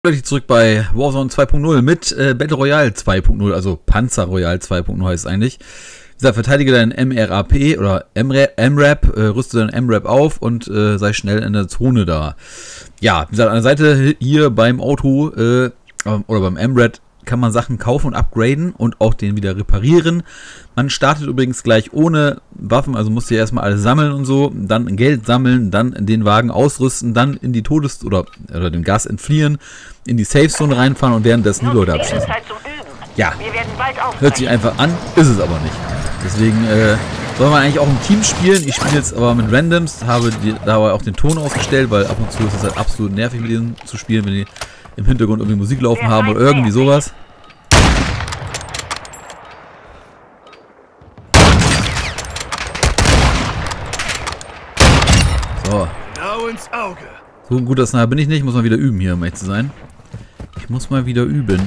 Leute, zurück bei Warzone 2.0 mit Battle Royale 2.0, also Panzer Royale 2.0 heißt es eigentlich. Wie gesagt, verteidige deinen MRAP oder MRAP, rüste deinen MRAP auf und sei schnell in der Zone da. Ja, wie gesagt, an der Seite hier beim Auto oder beim MRAP kann man Sachen kaufen und upgraden und auch den wieder reparieren. Man startet übrigens gleich ohne Waffen, also musst du ja erstmal alles sammeln und so, dann Geld sammeln, dann den Wagen ausrüsten, dann in die oder dem Gas entfliehen, in die Safe Zone reinfahren und währenddessen die Leute abschießen. Ja, hört sich einfach an, ist es aber nicht. Deswegen soll man eigentlich auch im Team spielen. Ich spiele jetzt aber mit Randoms, habe dabei auch den Ton ausgestellt, weil ab und zu ist es halt absolut nervig mit denen zu spielen, wenn die im Hintergrund irgendwie Musik laufen haben oder irgendwie sowas. So. So ein guter Sniper bin ich nicht, muss mal wieder üben hier, um echt zu sein. Ich muss mal wieder üben.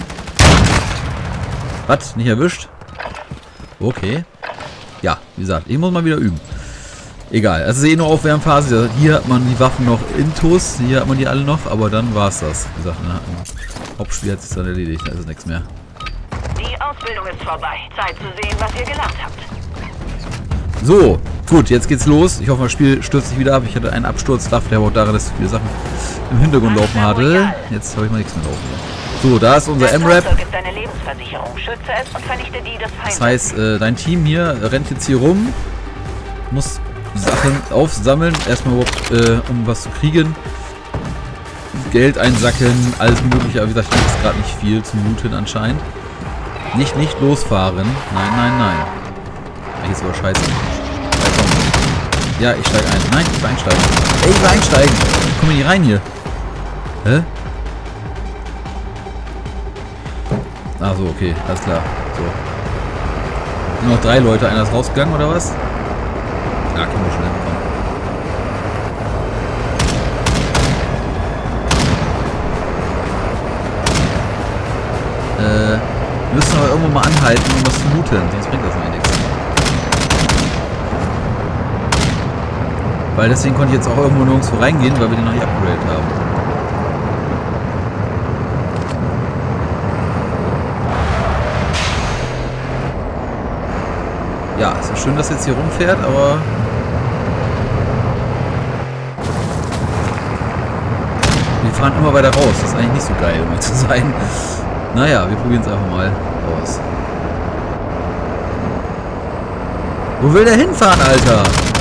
Was? Nicht erwischt? Okay. Ja, wie gesagt, ich muss mal wieder üben. Egal, es ist eh nur Aufwärmphase. Hier hat man die Waffen noch intus, hier hat man die alle noch, aber dann war es das. Wie gesagt, ne, im Hauptspiel hat es dann erledigt, da ist nichts mehr. Die Ausbildung ist vorbei. Zeit zu sehen, was ihr gelernt habt. So, gut, jetzt geht's los. Ich hoffe, das Spiel stürzt sich wieder ab. Ich hatte einen Absturz, lag vielleicht auch daran, dass ich viele Sachen im Hintergrund laufen hatte. Jetzt habe ich mal nichts mehr laufen. So, da ist unser MRAP. Das heißt, dein Team hier rennt jetzt hier rum, muss Sachen aufsammeln, erstmal überhaupt, um was zu kriegen. Geld einsacken, alles mögliche, aber wie gesagt, hier ist gerade nicht viel zum Looten anscheinend. Nicht losfahren. Nein, nein, nein. Eigentlich ist aber scheiße. Ja, ich steige ein. Nein, ich will einsteigen. Ey, ich will einsteigen. Ich komme nicht rein hier. Hä? Ach so, okay, alles klar. So. Nur noch 3 Leute, einer ist rausgegangen oder was? Ja, können wir schnell bekommen. Wir müssen aber irgendwo mal anhalten, um was zu looten, sonst bringt das mir nichts. Weil deswegen konnte ich jetzt auch irgendwo nirgendwo reingehen, weil wir den noch nicht upgradet haben. Ja, ist ja schön, dass er jetzt hier rumfährt, aber wir fahren immer weiter raus. Das ist eigentlich nicht so geil, um zu sein. Naja, wir probieren es einfach mal aus. Wo will der hinfahren, Alter?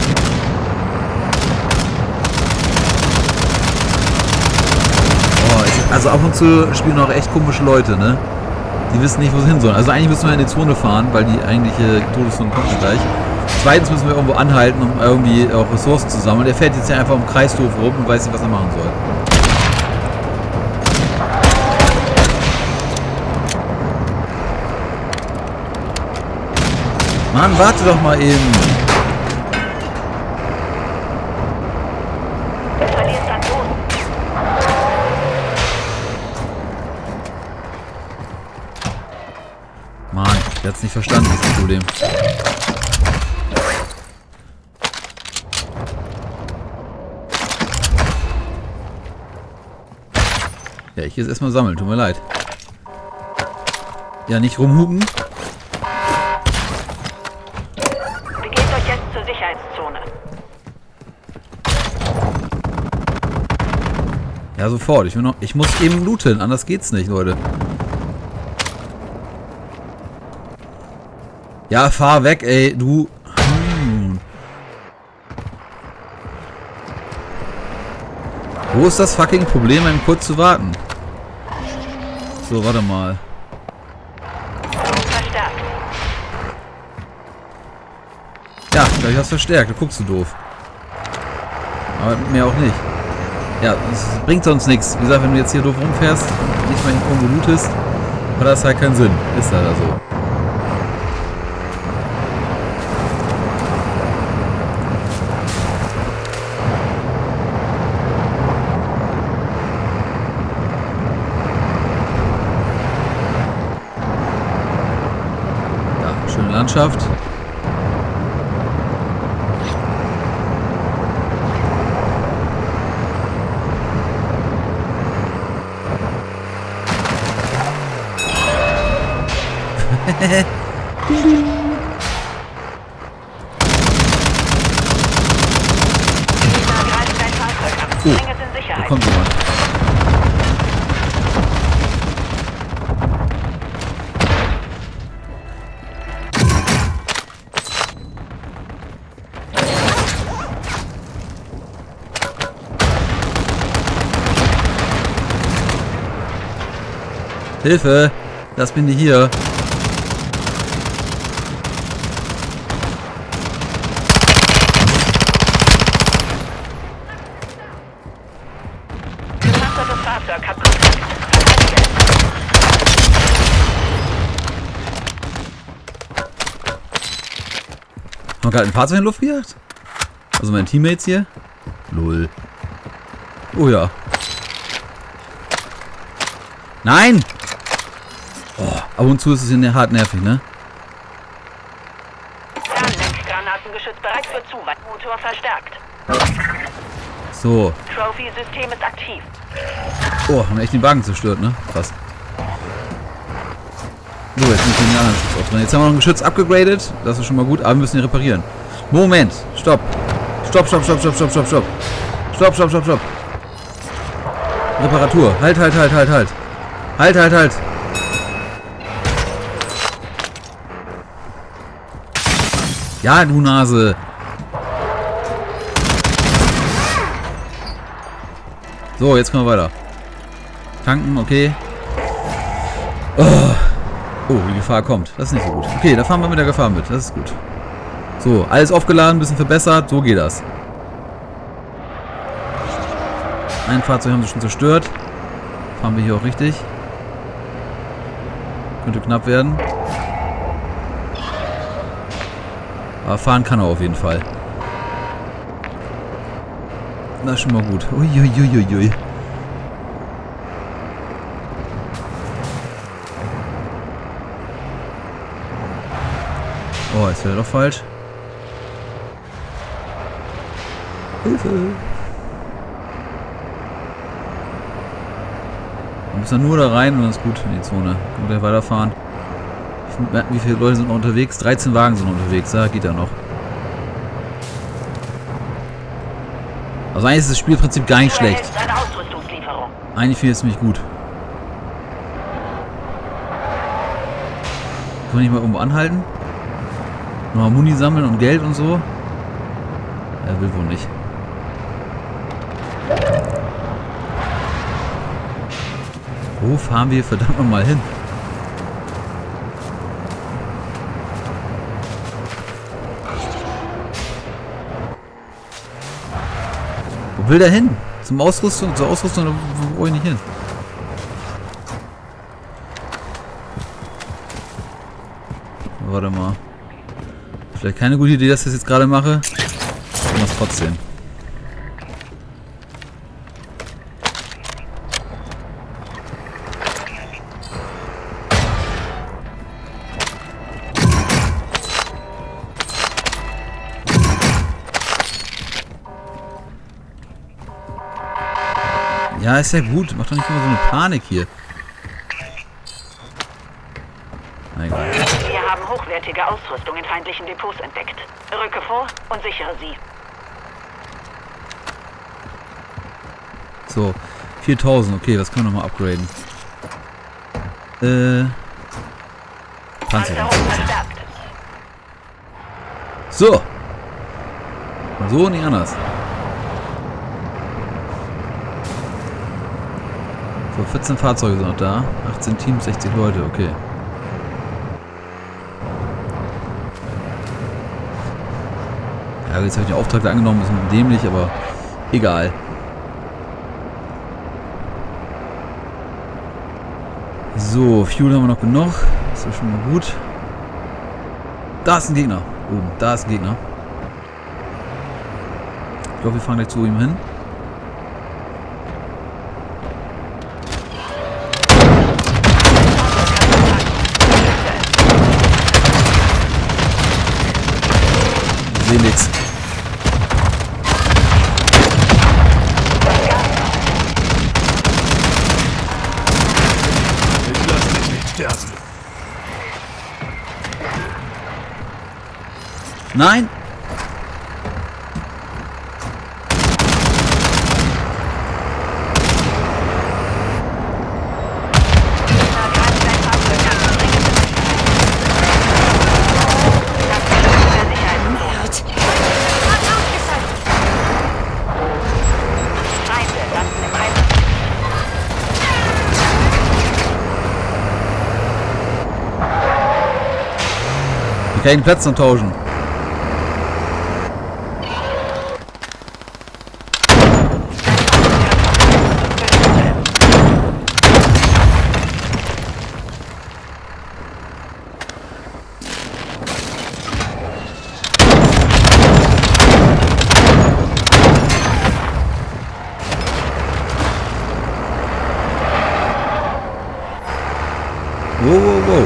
Oh, also ab und zu spielen auch echt komische Leute, ne? Die wissen nicht, wo sie hin sollen. Also eigentlich müssen wir in die Zone fahren, weil die eigentliche Todeszone kommt gleich. Zweitens müssen wir irgendwo anhalten, um irgendwie auch Ressourcen zu sammeln. Der fährt jetzt hier einfach im Kreishof rum und weiß nicht, was er machen soll. Mann, warte doch mal eben. Mann, der hat's nicht verstanden, das ist das Problem. Ja, ich gehe jetzt erstmal sammeln, tut mir leid. Ja, nicht rumhupen. Begebt euch jetzt zur Sicherheitszone. Ja, sofort. Ich muss eben looten, anders geht's nicht, Leute. Ja, fahr weg, ey, du. Wo ist das fucking Problem, einen kurz zu warten? So, warte mal. Verstärkt. Ja, gleich hast du verstärkt, du guckst du doof. Aber mehr auch nicht. Ja, das bringt sonst nichts. Wie gesagt, wenn du jetzt hier doof rumfährst, nicht mal irgendwo lootest, hat das halt keinen Sinn. Ist leider so. Schöne Landschaft. Greift dein Fahrzeug an. Bring es in Da Sicherheit. kommt jemand. Hilfe! Lass mich nicht hier. Gepanzertes Fahrzeug hat Kontakt. Verteidige es. Haben wir gerade ein Fahrzeug in die Luft gejagt? Also meine Teammates hier? Lol. Oh ja. Nein! Oh, ab und zu ist es in hart nervig, ne? Fernlenkgranatengeschütz bereit für Zuweitmotor verstärkt. So. Trophy-System ist aktiv. Oh, haben wir echt den Wagen zerstört, ne? Krass. So, jetzt müssen wir den anderen Schutz auch drin. Jetzt haben wir noch ein Geschütz abgegradet. Das ist schon mal gut, aber wir müssen ihn reparieren. Moment! Stopp! Stopp, stopp, stopp, stopp, stopp, stopp, stopp! Stopp, stopp, stopp, stopp! Reparatur. Halt, halt, halt, halt, halt! Halt, halt, halt! Ja, du Nase! So, jetzt können wir weiter. Tanken, okay. Oh, die Gefahr kommt. Das ist nicht so gut. Okay, da fahren wir mit der Gefahr mit. Das ist gut. So, alles aufgeladen, ein bisschen verbessert. So geht das. Ein Fahrzeug haben sie schon zerstört. Fahren wir hier auch richtig. Könnte knapp werden. Aber fahren kann er auf jeden Fall. Das ist schon mal gut. Uiuiuiui. Oh, jetzt wäre doch falsch. Hilfe! Wir müssen nur da rein und dann ist gut in die Zone. Können wir weiterfahren. Wie viele Leute sind noch unterwegs? 13 Wagen sind unterwegs. Ja, geht ja noch. Also eigentlich ist das Spielprinzip gar nicht schlecht. Eine Ausrüstungslieferung. Eigentlich finde ich es ziemlich gut. Können wir nicht mal irgendwo anhalten? Nochmal Muni sammeln und Geld und so? Er will wohl nicht. Wo fahren wir verdammt nochmal hin? Wo will der hin? Zur Ausrüstung, wo brauche ich nicht hin? Warte mal. Vielleicht keine gute Idee, dass ich das jetzt gerade mache. Ich mache es trotzdem. Ja, ist ja gut. Macht doch nicht immer so eine Panik hier. Na egal. Wir haben hochwertige Ausrüstung in feindlichen Depots entdeckt. Rücke vor und sichere sie. So, 4000. Okay, was können wir nochmal upgraden? Panzer. Panzerung verstärkt. So. So, nicht anders. So, 14 Fahrzeuge sind noch da. 18 Teams, 60 Leute, okay. Ja, jetzt habe ich den Auftrag da angenommen, ein bisschen dämlich, aber egal. So, Fuel haben wir noch genug. Das ist schon mal gut. Da ist ein Gegner. Oben, da ist ein Gegner. Ich glaube, wir fahren gleich zu ihm hin. Ich sehe nichts. Nein! Ich kann den Platz noch tauschen. Wow, wow, wow.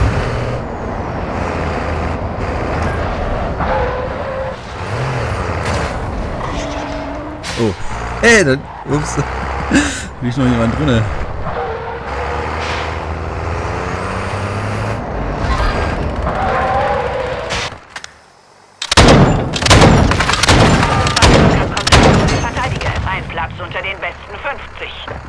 Oh. Ey, dann. Ups. Liegt noch jemand drinne. Verteidige. Ein Platz unter den besten 50.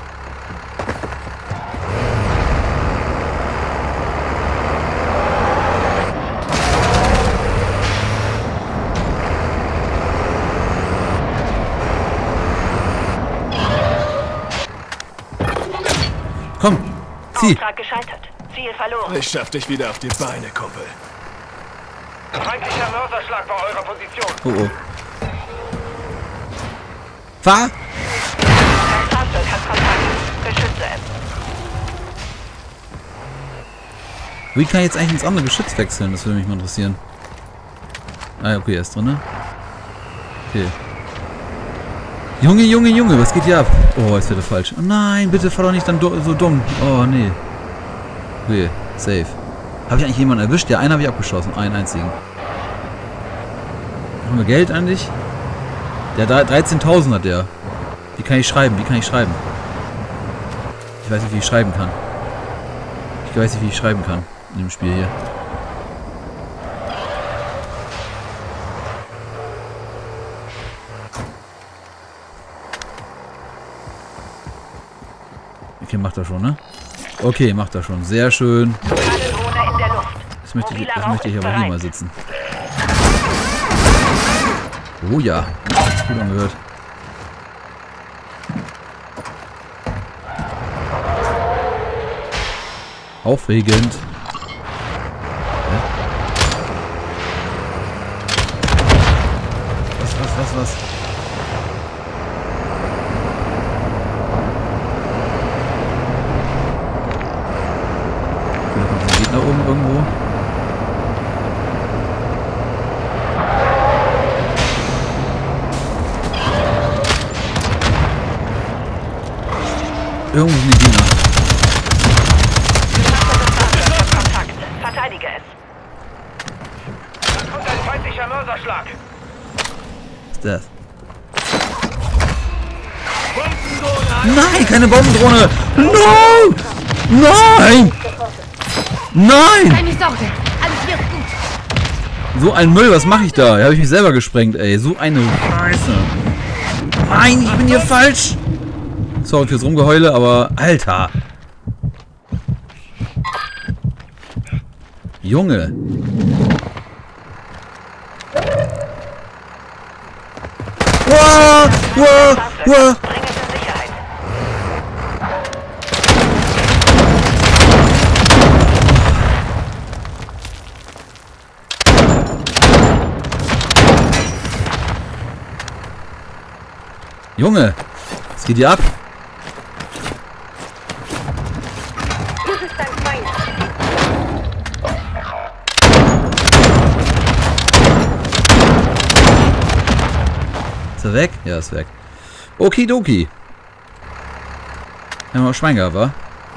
Komm, zieh. Auftrag gescheitert. Ziel verloren. Ich schaff dich wieder auf die Beine, Kumpel. Feindlicher Mörserschlag bei eurer Position. Oh, oh. Fahr! Ein Fahrzeug hat Kontakt. Beschütze es. Wie kann ich jetzt eigentlich ins andere Geschütz wechseln? Das würde mich mal interessieren. Ah ja, okay, er ist drin, ne? Okay. Junge, Junge, Junge, was geht hier ab? Oh, jetzt wird er falsch. Oh nein, bitte fahr doch nicht dann so dumm. Oh, nee. Okay, safe. Habe ich eigentlich jemanden erwischt? Ja, einen habe ich abgeschossen. Einen einzigen. Haben wir Geld eigentlich? Der 13.000 hat der. Wie kann ich schreiben? Wie kann ich schreiben? Ich weiß nicht, wie ich schreiben kann. Ich weiß nicht, wie ich schreiben kann. In dem Spiel hier. Okay, macht er schon, ne? Okay, macht er schon. Sehr schön. Drohne in der Luft. Das möchte ich aber hier mal sitzen. Oh ja. Gut angehört. Aufregend. Was? Da kommt ein Gegner oben irgendwo. Irgendwo sind die Gegner. Kontakt. Verteidige es. Da kommt ein feindlicher Mörserschlag. Was ist das? Nein, keine Bombendrohne! No! Nein! Nein! Keine Sorge, alles wird gut. So ein Müll, was mache ich da? Da habe ich mich selber gesprengt, ey. So eine Scheiße. Nein, ich bin hier falsch. Sorry fürs Rumgeheule, aber Alter. Junge. Wow, wow, wow. Bring es in Sicherheit. Junge, was geht hier ab? Das ist ein Feind. Ist er weg? Ja, ist weg. Okidoki. Haben wir auch Schwein gehabt, wa?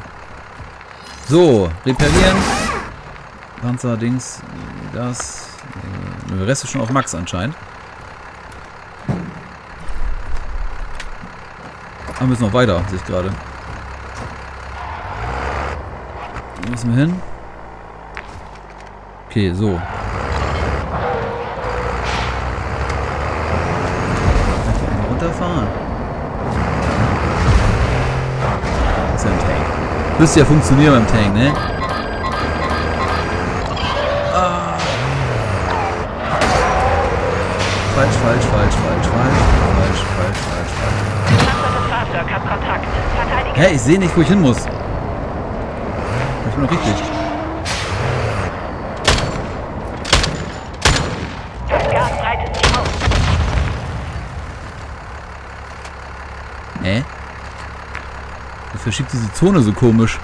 So, reparieren. Panzer, Dings, das. Der Rest ist schon auf Max anscheinend. Ah, wir müssen noch weiter, sehe ich gerade. Wo müssen wir hin? Okay, so. runterfahren. Das ist ja ein Tank. Müsste ja funktionieren beim Tank, ne? Ah. Falsch. Gepanzertes Fahrzeug hat Kontakt. Verteidigen. Hä, ich sehe nicht, wo ich hin muss. Ich bin noch richtig. Das Gas breitet sich aus. Ne? Wie verschiebt diese Zone so komisch?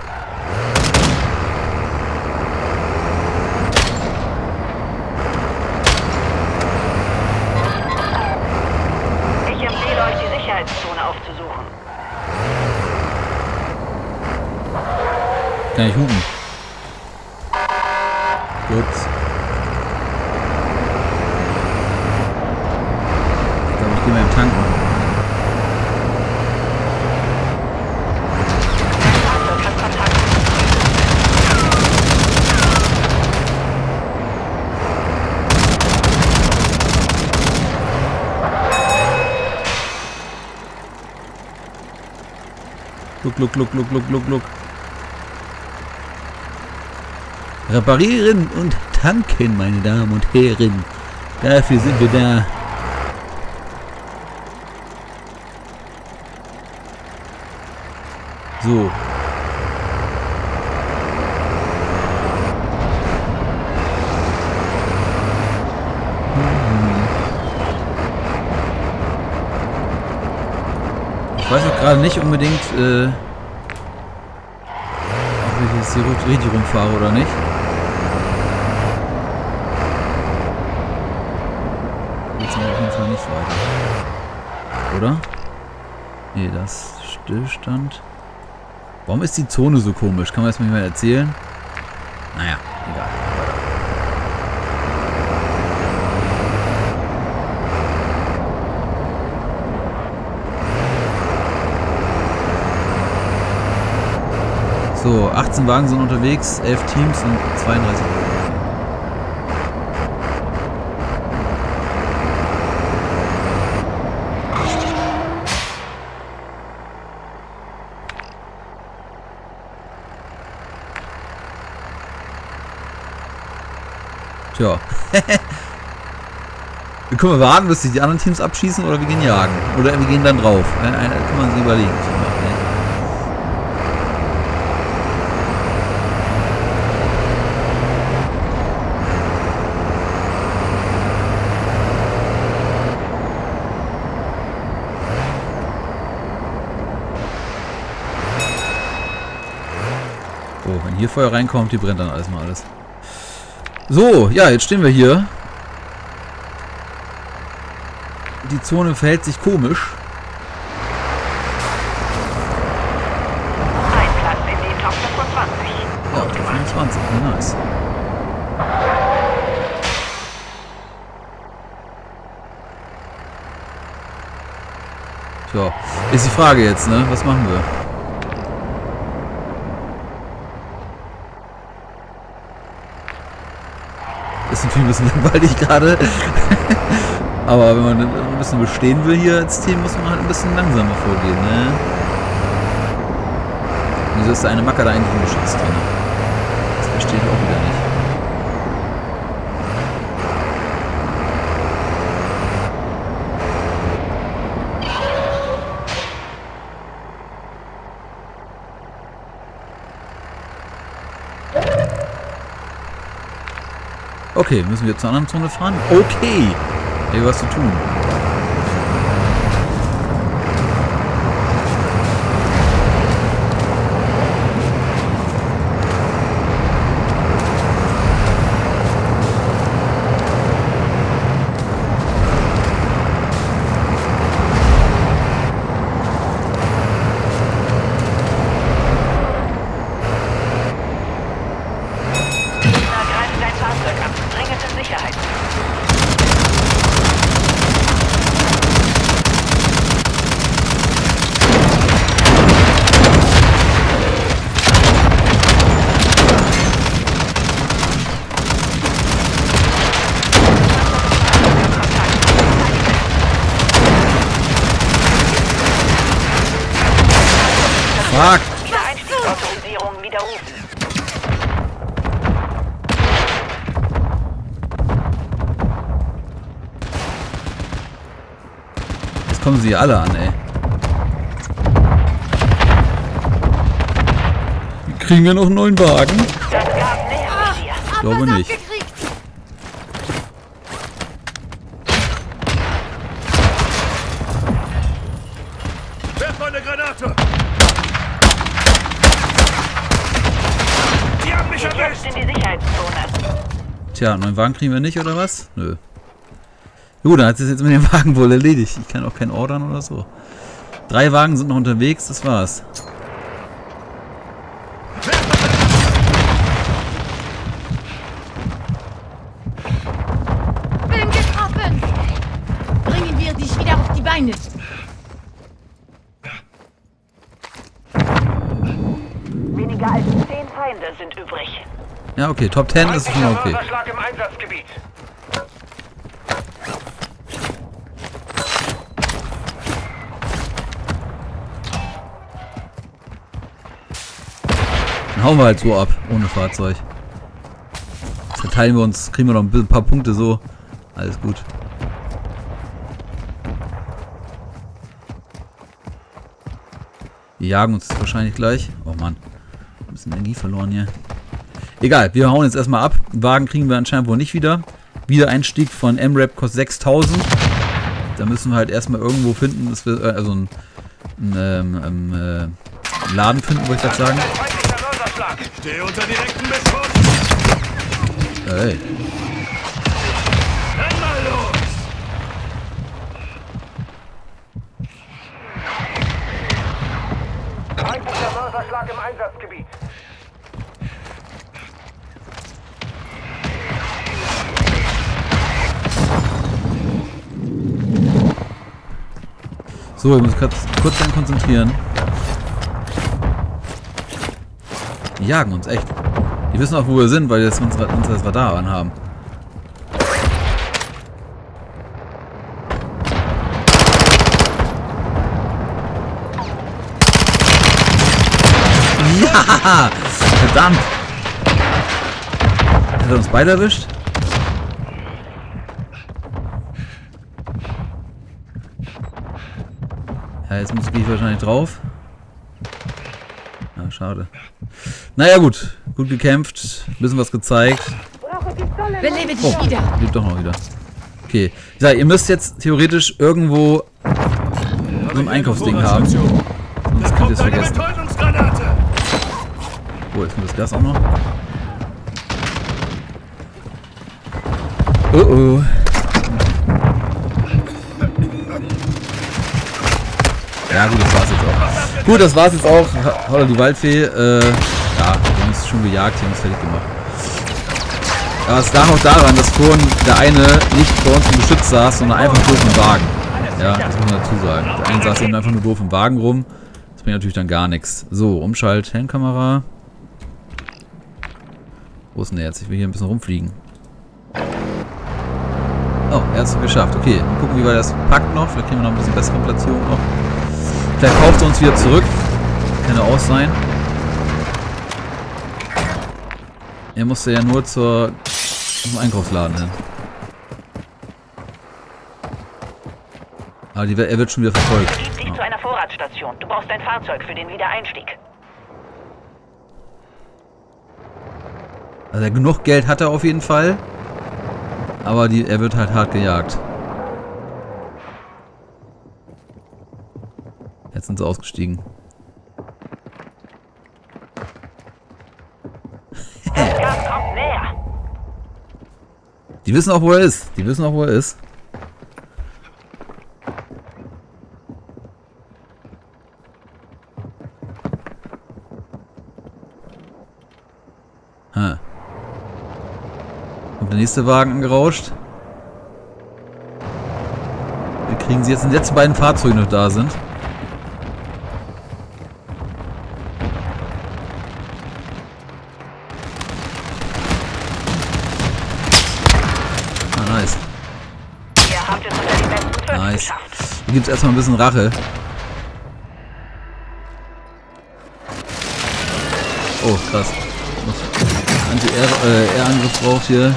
Ich empfehle euch, die Sicherheitszone aufzusuchen. Kann ich hupen? Gut. Ich glaube, ich gehe mal im Tank machen. Das Fahrzeug hat Kontakt. Look. Reparieren und tanken, meine Damen und Herren. Dafür sind wir da. So. Ich weiß auch gerade nicht unbedingt, ob ich jetzt hier richtig rumfahre oder nicht. Jetzt sind wir auf jeden Fall nicht weiter. Oder? Nee, das ist Stillstand. Warum ist die Zone so komisch? Kann man das mir mal erzählen? Naja, egal. So, 18 Wagen sind unterwegs, 11 Teams und 32. Tja. Wir können warten, bis sich die anderen Teams abschießen oder wir gehen jagen. Oder wir gehen dann drauf. Kann man sich überlegen. Oh, wenn hier Feuer reinkommt, die brennt dann alles mal alles. So, ja, jetzt stehen wir hier. Die Zone verhält sich komisch. Ein Platz in die Top 25. Ja, Top 25, ja, nice. Tja, ist die Frage jetzt, ne? Was machen wir? Ist natürlich ein bisschen langweilig gerade. Aber wenn man ein bisschen bestehen will hier als Team, muss man halt ein bisschen langsamer vorgehen, ne? Wieso ist da eine Macke da eigentlich im Geschütz drin? Das verstehe ich auch wieder nicht. Okay, müssen wir zur anderen Zone fahren? Okay! Ey, was zu tun. Greift dein Fahrzeug ab. Dringend in Sicherheit. Fuck! Wiedereinstiegsautorisierung widerrufen. Jetzt kommen sie alle an, ey. Kriegen wir noch einen neuen Wagen? Das gab näher mit dir. Ich glaube nicht. Werf eine Granate! Die haben mich Ihr kämpft erwischt! in die Sicherheitszone. Tja, einen neuen Wagen kriegen wir nicht, oder was? Nö. Gut, dann hat es jetzt mit dem Wagen wohl erledigt. Ich kann auch keinen ordern oder so. 3 Wagen sind noch unterwegs, das war's. Bin getroffen! Bringen wir dich wieder auf die Beine. Weniger als 10 Feinde sind übrig. Ja, okay, Top 10 ist schon okay. Mörserschlag im Einsatzgebiet. Dann hauen wir halt so ab, ohne Fahrzeug. Verteilen wir uns, kriegen wir noch ein paar Punkte so. Alles gut. Die jagen uns wahrscheinlich gleich. Oh Mann. Ein bisschen Energie verloren hier. Egal, wir hauen jetzt erstmal ab. Den Wagen kriegen wir anscheinend wohl nicht wieder. Wiedereinstieg von MRAP kostet 6000. Da müssen wir halt erstmal irgendwo finden, dass wir also einen Laden finden, wollte ich gerade sagen. Feindlicher Mörserschlag. Stehe unter direktem Beschuss! Hey. Renn mal los! Feindlicher Mörserschlag im Einsatzgebiet. So, ich muss kurz dann konzentrieren. Die jagen uns, echt. Die wissen auch, wo wir sind, weil die jetzt unser Radar anhaben. Ja! Verdammt! Hat er uns beide erwischt? Ja, jetzt gehe ich wahrscheinlich drauf. Ja, schade. Naja, gut. Gut gekämpft. Ein bisschen was gezeigt. Belebe dich Oh, wieder. lebt doch noch wieder. Okay. Ich sag, ihr müsst jetzt theoretisch irgendwo so ein Einkaufsding haben. Sonst könnt ihr es Eine vergessen. Betäubungsgranate! Oh, jetzt kommt das Gas auch noch. Oh oh. Ja gut, das war's jetzt auch. Gut, das war's jetzt auch. Holla die Waldfee. Ja, wir haben uns schon gejagt, die haben uns fertig gemacht. Aber es lag auch daran, dass vorhin der eine nicht bei uns im Geschütz saß, sondern einfach doof im Wagen. Ja, das muss man dazu sagen. Der eine saß eben einfach nur doof im Wagen rum. Das bringt natürlich dann gar nichts. So, Umschalt, Helmkamera. Wo ist denn der jetzt? Ich will hier ein bisschen rumfliegen. Oh, er hat es geschafft. Okay, mal gucken, wie weit das packt noch. Vielleicht kriegen wir noch ein bisschen bessere Platzierung noch. Vielleicht kauft er uns wieder zurück. Kann ja auch sein. Er musste ja nur zum Einkaufsladen hin. Aber er wird schon wieder verfolgt. Begib dich zu einer Vorratsstation. Du brauchst ein Fahrzeug für den Wiedereinstieg. Also genug Geld hat er auf jeden Fall. Aber er wird halt hart gejagt. Jetzt sind sie ausgestiegen. Das Gas kommt näher. Die wissen auch, wo er ist. Die wissen auch, wo er ist. Ha. Kommt der nächste Wagen angerauscht. Wir kriegen sie jetzt, wenn die letzten beiden Fahrzeuge noch da sind. Ah, nice. Ihr habt es unter die besten 5 Nice. geschafft. Hier gibt es erstmal ein bisschen Rache. Oh, krass. Anti-Air-Angriff braucht hier.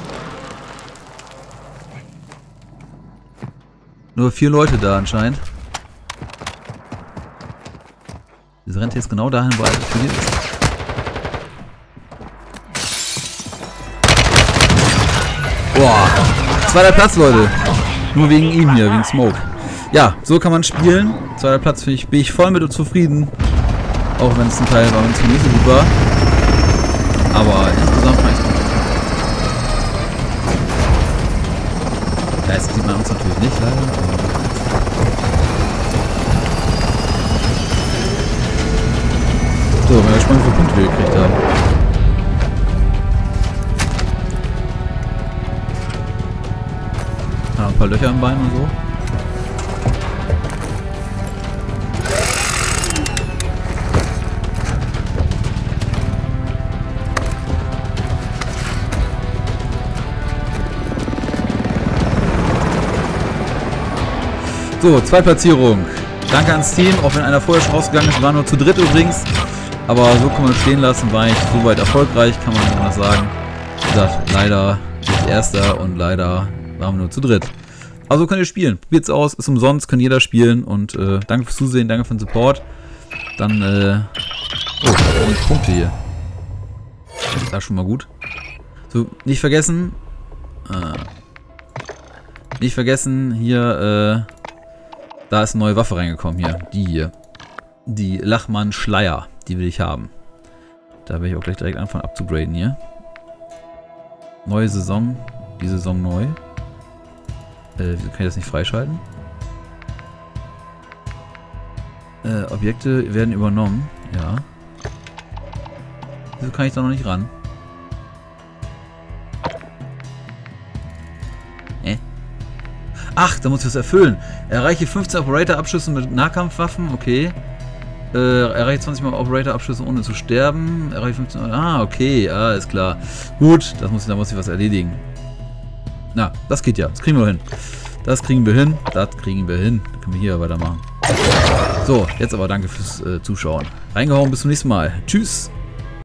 Nur 4 Leute da anscheinend. Diese rennt jetzt genau dahin, wo alles trainiert ist. Boah. 2. Platz, Leute. Nur wegen ihm hier, wegen Smoke. Ja, so kann man spielen. 2. Platz bin ich voll mit und zufrieden. Auch wenn es zum Teil bei uns nicht so gut war. Aber insgesamt fand ich es gut. Ja, jetzt sieht man uns natürlich nicht, leider. So, bin gespannt, wie viele Punkte wir gekriegt haben. Ja, ein paar Löcher im Bein und so. So, 2 Platzierungen. Danke ans Team, auch wenn einer vorher schon rausgegangen ist. Wir waren nur zu dritt übrigens. Aber so kann man es stehen lassen, war ich soweit erfolgreich, kann man nicht anders sagen. Wie gesagt, leider nicht Erster und leider waren wir nur zu dritt. Also könnt ihr spielen. Probiert's aus, ist umsonst, kann jeder spielen. Und danke fürs Zusehen, danke für den Support. Dann, oh, Punkte hier. Das ist schon mal gut. So, nicht vergessen, hier, da ist eine neue Waffe reingekommen hier. Die hier. Die Lachmann Schleier. Die will ich haben. Da werde ich auch gleich direkt anfangen abzugraden hier. Neue Saison. Die Saison neu. Wieso kann ich das nicht freischalten? Objekte werden übernommen. Ja. Wieso kann ich da noch nicht ran? Ach, da muss ich das erfüllen. Erreiche 15 Operator-Abschüsse mit Nahkampfwaffen. Okay. Erreiche 20 Mal Operator-Abschüsse ohne zu sterben. Erreiche 15... Ah, okay. Ah, ist klar. Gut, da muss ich was erledigen. Na, das geht ja. Das kriegen wir hin. Das kriegen wir hin. Das kriegen wir hin. Dann können wir hier weitermachen. So, jetzt aber danke fürs Zuschauen. Reingehauen, bis zum nächsten Mal. Tschüss.